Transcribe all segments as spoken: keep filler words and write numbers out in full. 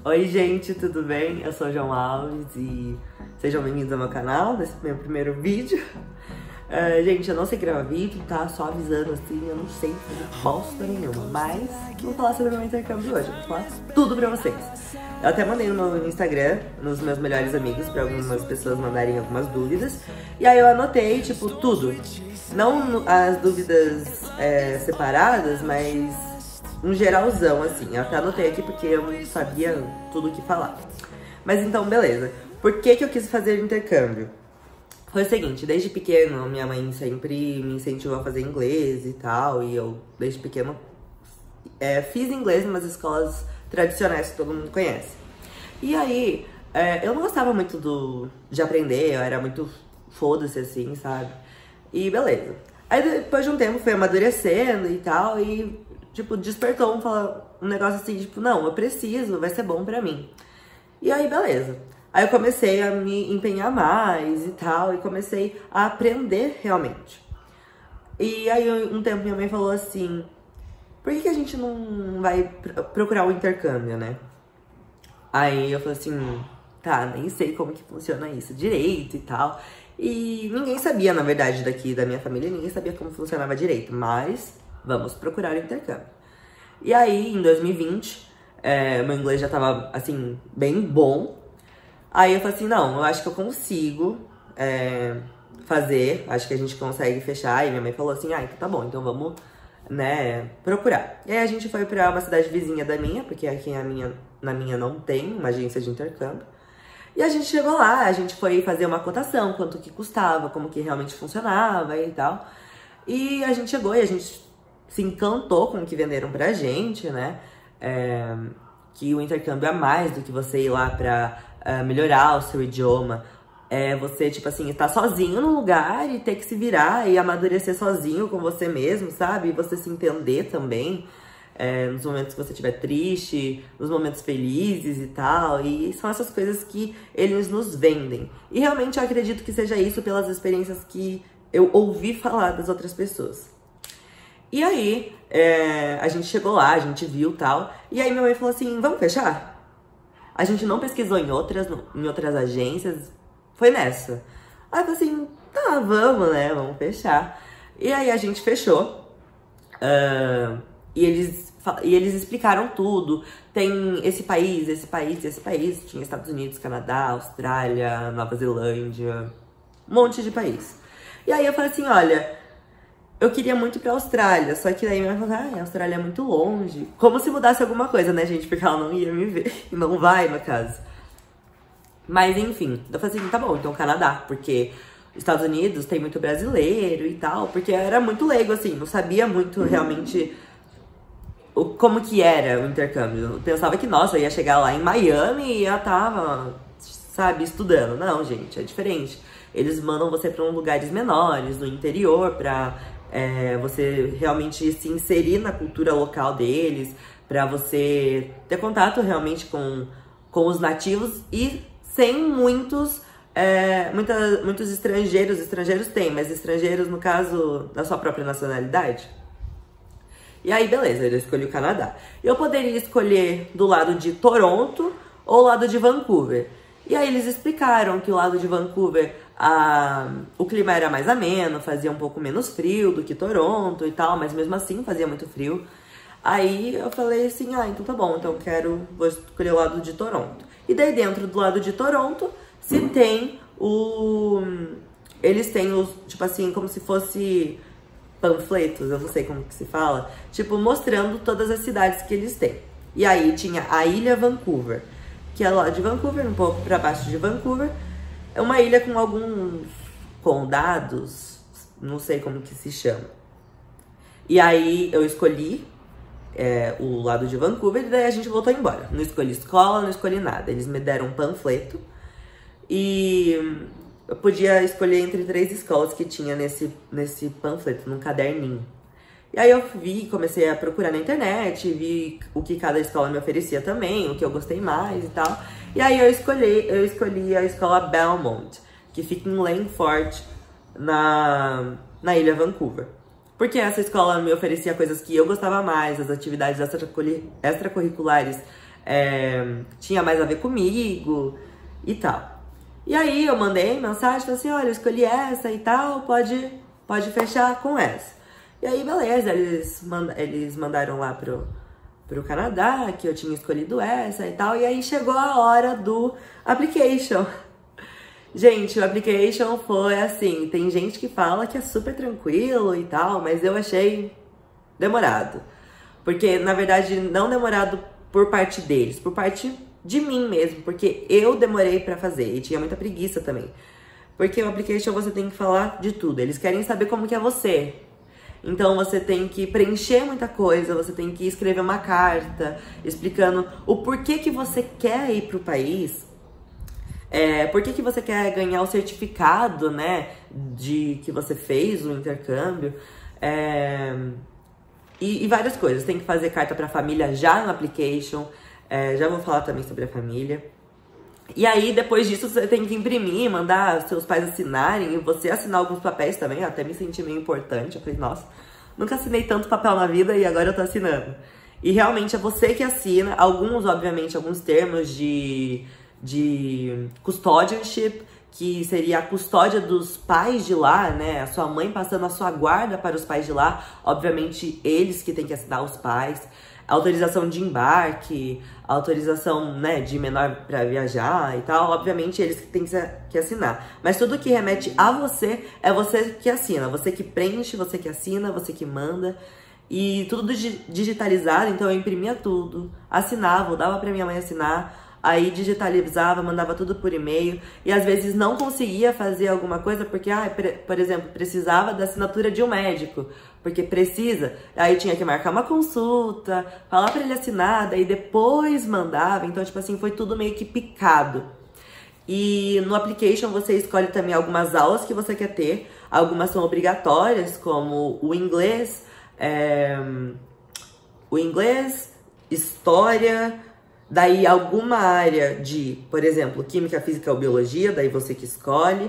Oi gente, tudo bem? Eu sou o João Alves e sejam bem-vindos ao meu canal, nesse meu primeiro vídeo. Uh, gente, eu não sei gravar vídeo, tá? Só avisando assim, eu não sei fazer bosta nenhuma, mas vou falar sobre o meu intercâmbio hoje, vou falar tudo pra vocês. Eu até mandei no meu Instagram, nos meus melhores amigos, pra algumas pessoas mandarem algumas dúvidas. E aí eu anotei, tipo, tudo. Não as dúvidas é, separadas, mas um geralzão, assim. Eu até anotei aqui porque eu não sabia tudo o que falar. Mas então, beleza. Por que que eu quis fazer intercâmbio? Foi o seguinte, desde pequeno, minha mãe sempre me incentivou a fazer inglês e tal. E eu, desde pequeno, é, fiz inglês em umas escolas tradicionais que todo mundo conhece. E aí, é, eu não gostava muito do, de aprender, eu era muito foda-se assim, sabe? E beleza. Aí depois de um tempo fui amadurecendo e tal, e tipo, despertou um, um negócio assim, tipo, não, eu preciso, vai ser bom pra mim. E aí, beleza. Aí eu comecei a me empenhar mais e tal, e comecei a aprender realmente. E aí um tempo minha mãe falou assim, por que que a gente não vai procurar o intercâmbio, né? Aí eu falei assim, tá, nem sei como que funciona isso direito e tal. E ninguém sabia, na verdade, daqui da minha família, ninguém sabia como funcionava direito, mas vamos procurar o intercâmbio. E aí, em dois mil e vinte, é, meu inglês já tava, assim, bem bom. Aí eu falei assim, não, eu acho que eu consigo é, fazer, acho que a gente consegue fechar. E minha mãe falou assim, ah, então tá bom, então vamos, né, procurar. E aí a gente foi pra uma cidade vizinha da minha, porque aqui na minha, na minha não tem uma agência de intercâmbio. E a gente chegou lá, a gente foi fazer uma cotação, quanto que custava, como que realmente funcionava e tal. E a gente chegou e a gente se encantou com o que venderam pra gente, né? É, que o intercâmbio é mais do que você ir lá pra uh, melhorar o seu idioma. É você, tipo assim, estar sozinho num lugar e ter que se virar e amadurecer sozinho com você mesmo, sabe? E você se entender também. É, nos momentos que você estiver triste, nos momentos felizes e tal. E são essas coisas que eles nos vendem. E realmente eu acredito que seja isso pelas experiências que eu ouvi falar das outras pessoas. E aí, é, a gente chegou lá, a gente viu tal. E aí minha mãe falou assim, vamos fechar? A gente não pesquisou em outras, em outras agências, foi nessa. Aí eu falei assim, tá, vamos, né, vamos fechar. E aí a gente fechou. Uh, E eles, e eles explicaram tudo. Tem esse país, esse país, esse país. Tinha Estados Unidos, Canadá, Austrália, Nova Zelândia. Um monte de país. E aí eu falei assim, olha, eu queria muito ir pra Austrália. Só que daí minha mãe falou, ah, a Austrália é muito longe. Como se mudasse alguma coisa, né, gente? Porque ela não ia me ver. Não vai, no caso. Mas enfim, eu falei assim, tá bom, então Canadá. Porque Estados Unidos tem muito brasileiro e tal. Porque eu era muito leigo, assim. Não sabia muito realmente como que era o intercâmbio. Eu pensava que, nossa, eu ia chegar lá em Miami e eu tava, sabe, estudando. Não, gente, é diferente. Eles mandam você para uns lugares menores, no interior, pra é, você realmente se inserir na cultura local deles, pra você ter contato realmente com, com os nativos e sem muitos, é, muita, muitos estrangeiros. Estrangeiros tem, mas estrangeiros, no caso, da sua própria nacionalidade. E aí, beleza, eu escolhi o Canadá. Eu poderia escolher do lado de Toronto ou o lado de Vancouver. E aí eles explicaram que o lado de Vancouver, a... o clima era mais ameno, fazia um pouco menos frio do que Toronto e tal, mas mesmo assim fazia muito frio. Aí eu falei assim, ah, então tá bom, então eu quero, vou escolher o lado de Toronto. E daí dentro do lado de Toronto, se tem o... Eles têm os, tipo assim, como se fosse panfletos, eu não sei como que se fala, tipo, mostrando todas as cidades que eles têm. E aí tinha a Ilha Vancouver, que é lá de Vancouver, um pouco pra baixo de Vancouver. É uma ilha com alguns condados, não sei como que se chama. E aí eu escolhi é, o lado de Vancouver e daí a gente voltou embora. Não escolhi escola, não escolhi nada. Eles me deram um panfleto e eu podia escolher entre três escolas que tinha nesse, nesse panfleto, num caderninho. E aí eu vi, comecei a procurar na internet, vi o que cada escola me oferecia também, o que eu gostei mais e tal. E aí eu escolhi, eu escolhi a escola Belmont, que fica em Langford, na, na Ilha Vancouver. Porque essa escola me oferecia coisas que eu gostava mais, as atividades extracurriculares é, tinha mais a ver comigo e tal. E aí eu mandei mensagem, falei assim, olha, eu escolhi essa e tal, pode, pode fechar com essa. E aí, beleza, eles, mand eles mandaram lá pro, pro Canadá, que eu tinha escolhido essa e tal, e aí chegou a hora do application. Gente, o application foi assim, tem gente que fala que é super tranquilo e tal, mas eu achei demorado. Porque, na verdade, não demorado por parte deles, por parte de mim mesmo, porque eu demorei pra fazer e tinha muita preguiça também. Porque o application você tem que falar de tudo, eles querem saber como que é você. Então você tem que preencher muita coisa, você tem que escrever uma carta explicando o porquê que você quer ir pro país, é, por que que você quer ganhar o certificado, né, de que você fez o intercâmbio, é, e, e várias coisas. Tem que fazer carta pra família já no application, é, já vou falar também sobre a família. E aí, depois disso, você tem que imprimir, mandar seus pais assinarem, e você assinar alguns papéis também. Eu até me senti meio importante. Eu falei, nossa, nunca assinei tanto papel na vida e agora eu tô assinando. E realmente é você que assina. Alguns, obviamente, alguns termos de, de custodianship, que seria a custódia dos pais de lá, né? A sua mãe passando a sua guarda para os pais de lá. Obviamente, eles que têm que assinar, os pais. Autorização de embarque, autorização, né, de menor para viajar e tal, obviamente eles que têm que assinar. Mas tudo que remete a você, é você que assina, você que preenche, você que assina, você que manda. E tudo digitalizado, então eu imprimia tudo, assinava, dava pra minha mãe assinar, aí digitalizava, mandava tudo por e-mail. E às vezes não conseguia fazer alguma coisa porque, ah, por exemplo, precisava da assinatura de um médico, porque precisa. Aí tinha que marcar uma consulta, falar pra ele assinar, daí depois mandava. Então, tipo assim, foi tudo meio que picado. E no application você escolhe também algumas aulas que você quer ter. Algumas são obrigatórias, como o inglês, é, o inglês, história, daí alguma área de, por exemplo, química, física ou biologia, daí você que escolhe.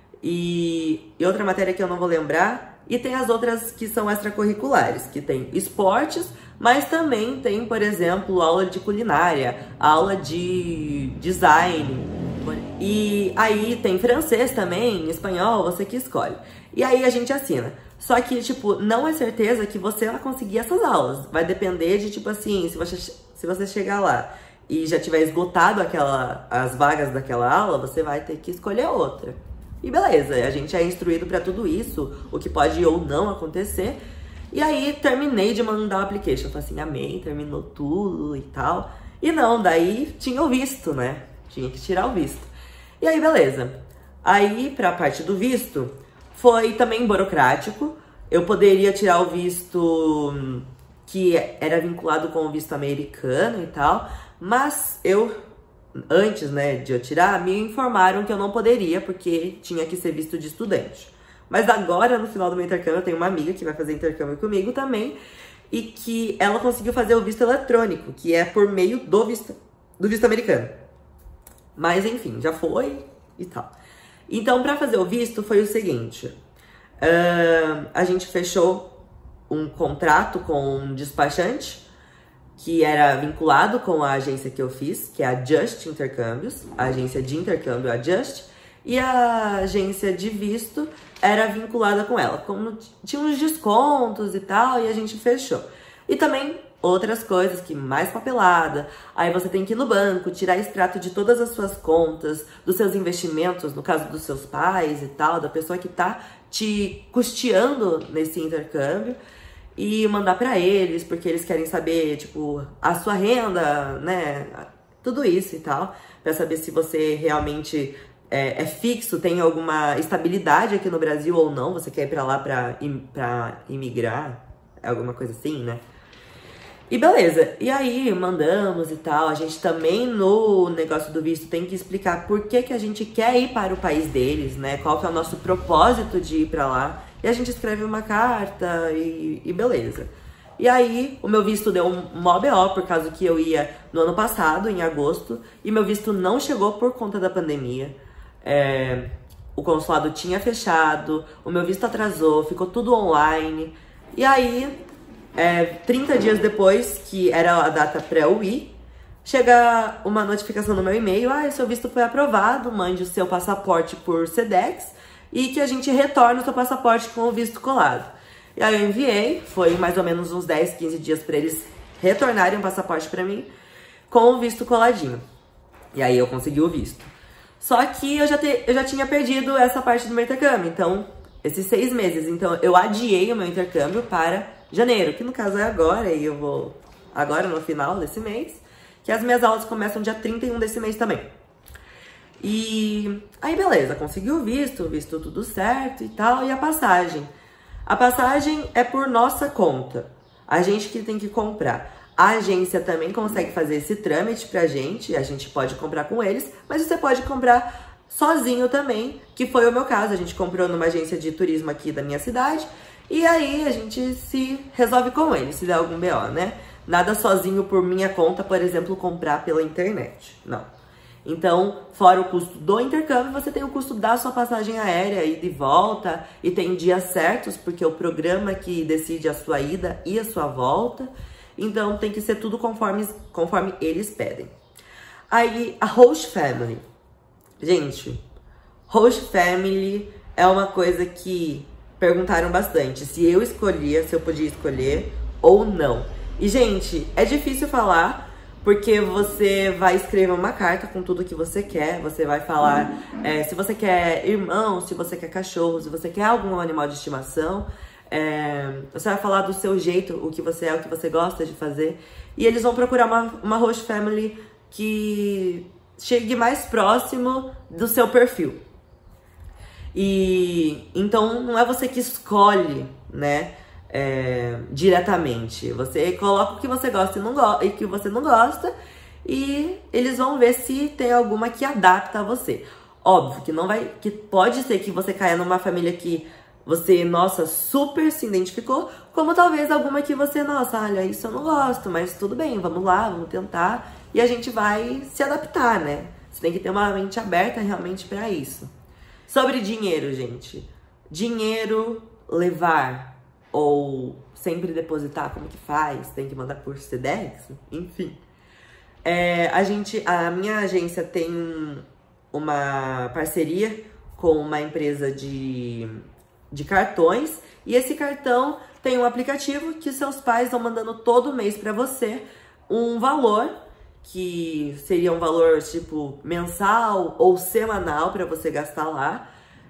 E, e outra matéria que eu não vou lembrar. E tem as outras que são extracurriculares, que tem esportes, mas também tem, por exemplo, aula de culinária, aula de design. E aí tem francês também, espanhol, você que escolhe. E aí a gente assina. Só que, tipo, não é certeza que você vai conseguir essas aulas. Vai depender de, tipo assim, se você, se você chegar lá e já tiver esgotado aquela, as vagas daquela aula, você vai ter que escolher outra. E beleza, a gente é instruído pra tudo isso, o que pode ou não acontecer. E aí terminei de mandar o application. Eu falei assim, amei, terminou tudo e tal. E não, daí tinha o visto, né? Tinha que tirar o visto. E aí, beleza. Aí, pra parte do visto, foi também burocrático. Eu poderia tirar o visto que era vinculado com o visto americano e tal, mas eu... Antes, né, de eu tirar, me informaram que eu não poderia, porque tinha que ser visto de estudante. Mas agora, no final do meu intercâmbio, eu tenho uma amiga que vai fazer intercâmbio comigo também, e que ela conseguiu fazer o visto eletrônico, que é por meio do visto, do visto americano. Mas, enfim, já foi e tal. Então, pra fazer o visto, foi o seguinte. Uh, a gente fechou um contrato com um despachante, que era vinculado com a agência que eu fiz, que é a Just Intercâmbios, a agência de intercâmbio, a Just, e a agência de visto era vinculada com ela. Como tinha uns descontos e tal, e a gente fechou. E também outras coisas, que mais papelada, aí você tem que ir no banco, tirar extrato de todas as suas contas, dos seus investimentos, no caso dos seus pais e tal, da pessoa que tá te custeando nesse intercâmbio, e mandar pra eles, porque eles querem saber, tipo, a sua renda, né, tudo isso e tal, pra saber se você realmente é, é fixo, tem alguma estabilidade aqui no Brasil ou não, você quer ir pra lá pra, im pra imigrar, alguma coisa assim, né. E beleza, e aí mandamos e tal, a gente também no negócio do visto tem que explicar por que que a gente quer ir para o país deles, né, qual que é o nosso propósito de ir pra lá. E a gente escreve uma carta e, e beleza. E aí, o meu visto deu um mó B O, por causa que eu ia no ano passado, em agosto, e meu visto não chegou por conta da pandemia. É, o consulado tinha fechado, o meu visto atrasou, ficou tudo online. E aí, é, trinta dias depois, que era a data pra eu ir, chega uma notificação no meu e-mail, ah, seu visto foi aprovado, mande o seu passaporte por Sedex e que a gente retorne o seu passaporte com o visto colado. E aí eu enviei, foi mais ou menos uns dez, quinze dias para eles retornarem o passaporte para mim com o visto coladinho. E aí eu consegui o visto. Só que eu já, te, eu já tinha perdido essa parte do meu intercâmbio, então, esses seis meses. Então eu adiei o meu intercâmbio para janeiro, que no caso é agora, e eu vou agora no final desse mês, que as minhas aulas começam dia trinta e um desse mês também. E aí beleza, consegui o visto, visto tudo certo e tal, e a passagem. A passagem é por nossa conta, a gente que tem que comprar. A agência também consegue fazer esse trâmite pra gente, a gente pode comprar com eles, mas você pode comprar sozinho também, que foi o meu caso. A gente comprou numa agência de turismo aqui da minha cidade, e aí a gente se resolve com eles, se der algum B O, né? Nada sozinho por minha conta, por exemplo, comprar pela internet, não. Então, fora o custo do intercâmbio, você tem o custo da sua passagem aérea, ida e volta, e tem dias certos, porque é o programa que decide a sua ida e a sua volta. Então, tem que ser tudo conforme, conforme eles pedem. Aí, a Host Family. Gente, Host Family é uma coisa que perguntaram bastante. Se eu escolhia, se eu podia escolher ou não. E, gente, é difícil falar, porque você vai escrever uma carta com tudo que você quer. Você vai falar é, se você quer irmão, se você quer cachorro, se você quer algum animal de estimação. É, você vai falar do seu jeito, o que você é, o que você gosta de fazer. E eles vão procurar uma, uma host family que chegue mais próximo do seu perfil. E então não é você que escolhe, né, é, diretamente. Você coloca o que você gosta e, não go e que você não gosta, e eles vão ver se tem alguma que adapta a você. Óbvio que não vai, que pode ser que você caia numa família que você, nossa, super se identificou, como talvez alguma que você, nossa, olha, isso eu não gosto, mas tudo bem, vamos lá, vamos tentar, e a gente vai se adaptar, né? Você tem que ter uma mente aberta realmente pra isso. Sobre dinheiro, gente. Dinheiro, levar ou sempre depositar, como que faz? Tem que mandar por Sedex? Enfim. É, a gente, a minha agência tem uma parceria com uma empresa de... de cartões, e esse cartão tem um aplicativo que seus pais vão mandando todo mês para você um valor, que seria um valor tipo mensal ou semanal para você gastar lá,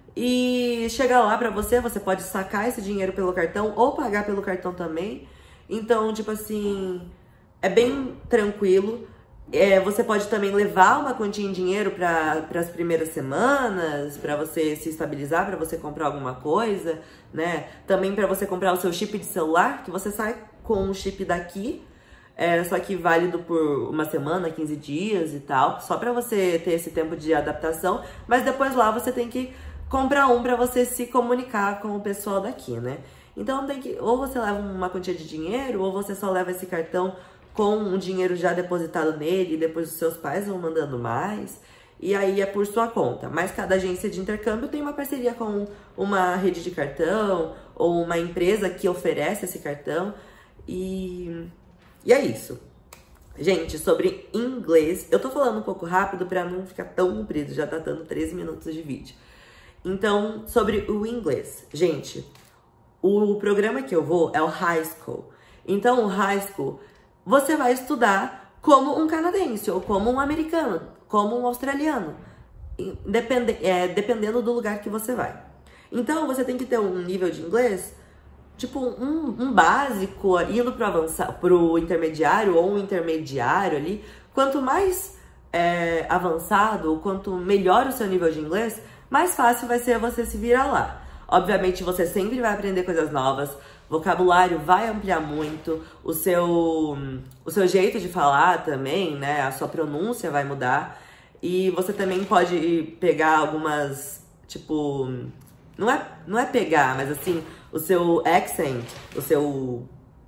e chegar lá para você, você pode sacar esse dinheiro pelo cartão ou pagar pelo cartão também. Então, tipo assim, é bem tranquilo. É, você pode também levar uma quantia em dinheiro para as primeiras semanas, para você se estabilizar, para você comprar alguma coisa, né? Também para você comprar o seu chip de celular, que você sai com o chip daqui, é, só que válido por uma semana, quinze dias e tal, só para você ter esse tempo de adaptação, mas depois lá você tem que comprar um para você se comunicar com o pessoal daqui, né? Então tem que, ou você leva uma quantia de dinheiro, ou você só leva esse cartão com um dinheiro já depositado nele, e depois os seus pais vão mandando mais, e aí é por sua conta. Mas cada agência de intercâmbio tem uma parceria com uma rede de cartão, ou uma empresa que oferece esse cartão, e, e é isso. Gente, sobre inglês, eu tô falando um pouco rápido pra não ficar tão comprido, já tá dando treze minutos de vídeo. Então, sobre o inglês. Gente, o programa que eu vou é o High School. Então, o High School, você vai estudar como um canadense, ou como um americano, como um australiano, depende, é, dependendo do lugar que você vai. Então, você tem que ter um nível de inglês, tipo um, um básico, indo pro, avançar, pro intermediário, ou um intermediário ali. Quanto mais é, avançado, ou quanto melhor o seu nível de inglês, mais fácil vai ser você se virar lá. Obviamente, você sempre vai aprender coisas novas, vocabulário vai ampliar muito, o seu, o seu jeito de falar também, né? A sua pronúncia vai mudar. E você também pode pegar algumas, tipo... Não é, não é pegar, mas assim, o seu accent, o seu...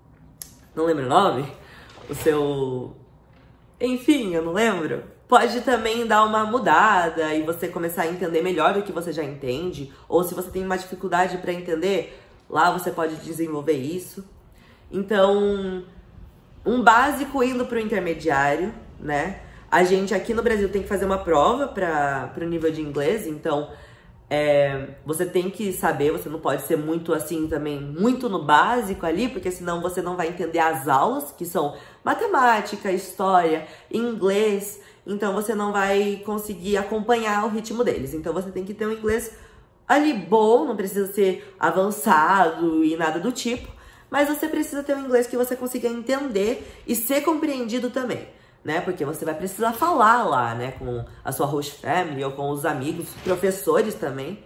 Não lembro o nome? O seu... Enfim, eu não lembro. Pode também dar uma mudada e você começar a entender melhor do que você já entende. Ou se você tem uma dificuldade para entender, lá você pode desenvolver isso. Então, um básico indo para o intermediário, né? A gente aqui no Brasil tem que fazer uma prova para o nível de inglês, então é, você tem que saber, você não pode ser muito assim também, muito no básico ali, porque senão você não vai entender as aulas, que são matemática, história, inglês, então você não vai conseguir acompanhar o ritmo deles. Então você tem que ter um inglês ali bom, não precisa ser avançado e nada do tipo, mas você precisa ter um inglês que você consiga entender e ser compreendido também, né? Porque você vai precisar falar lá, né? Com a sua host family ou com os amigos, professores também.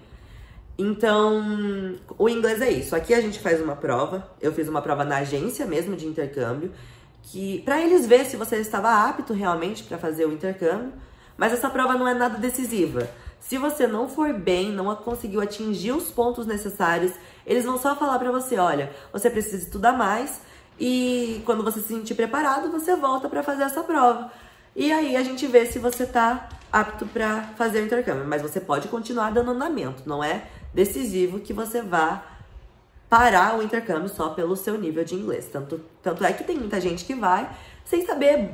Então, o inglês é isso. Aqui a gente faz uma prova. Eu fiz uma prova na agência mesmo de intercâmbio, que para eles ver se você estava apto realmente para fazer o intercâmbio. Mas essa prova não é nada decisiva. Se você não for bem, não conseguiu atingir os pontos necessários, eles vão só falar pra você, olha, você precisa estudar mais e quando você se sentir preparado, você volta pra fazer essa prova. E aí a gente vê se você tá apto pra fazer o intercâmbio. Mas você pode continuar dando andamento, não é decisivo que você vá parar o intercâmbio só pelo seu nível de inglês. Tanto, tanto é que tem muita gente que vai sem saber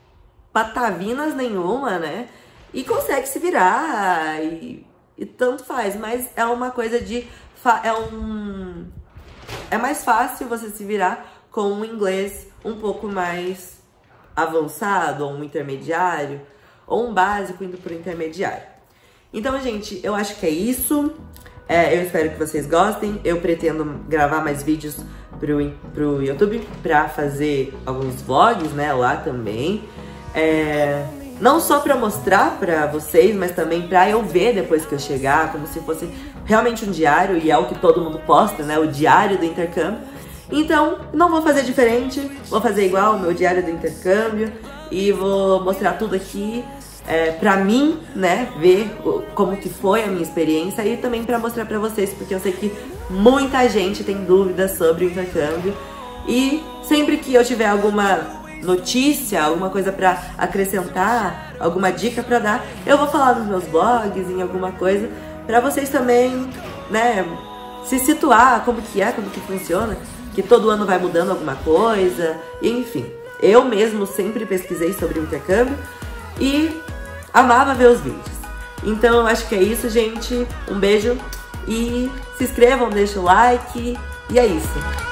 patavinas nenhuma, né? E consegue se virar e, e tanto faz, mas é uma coisa de... É, um, é mais fácil você se virar com um inglês um pouco mais avançado, ou um intermediário, ou um básico indo pro intermediário. Então, gente, eu acho que é isso. É, eu espero que vocês gostem. Eu pretendo gravar mais vídeos pro, pro YouTube pra fazer alguns vlogs, né, lá também. É... Não só pra mostrar pra vocês, mas também pra eu ver depois que eu chegar, como se fosse realmente um diário, e é o que todo mundo posta, né? O diário do intercâmbio. Então, não vou fazer diferente, vou fazer igual o meu diário do intercâmbio e vou mostrar tudo aqui é, pra mim, né? Ver como que foi a minha experiência e também pra mostrar pra vocês, porque eu sei que muita gente tem dúvidas sobre o intercâmbio. E sempre que eu tiver alguma notícia, alguma coisa pra acrescentar, alguma dica pra dar, eu vou falar nos meus blogs, em alguma coisa, pra vocês também, né, se situar, como que é, como que funciona, que todo ano vai mudando alguma coisa, enfim. Eu mesmo sempre pesquisei sobre o intercâmbio e amava ver os vídeos. Então eu acho que é isso, gente. Um beijo e se inscrevam, deixem o like e é isso.